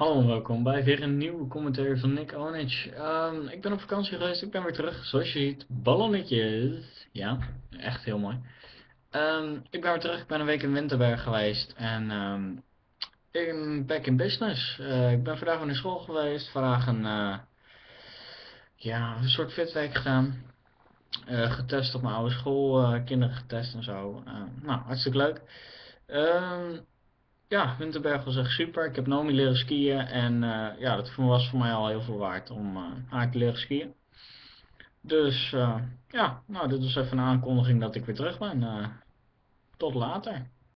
Hallo en welkom bij weer een nieuwe commentaar van Nick Onich. Ik ben op vakantie geweest, ik ben weer terug. Zoals je ziet, ballonnetjes. Ja, echt heel mooi. Ik ben weer terug, ik ben een week in Winterberg geweest en ik ben back in business. Ik ben vandaag weer naar school geweest, vandaag een soort fitweek gedaan. Getest op mijn oude school, kinderen getest en zo. Nou, hartstikke leuk. Ehm Ja, Winterberg was echt super. Ik heb Nomi leren skiën en ja, dat was voor mij al heel veel waard om haar te leren skiën. Dus ja, nou, dit was even een aankondiging dat ik weer terug ben. Tot later.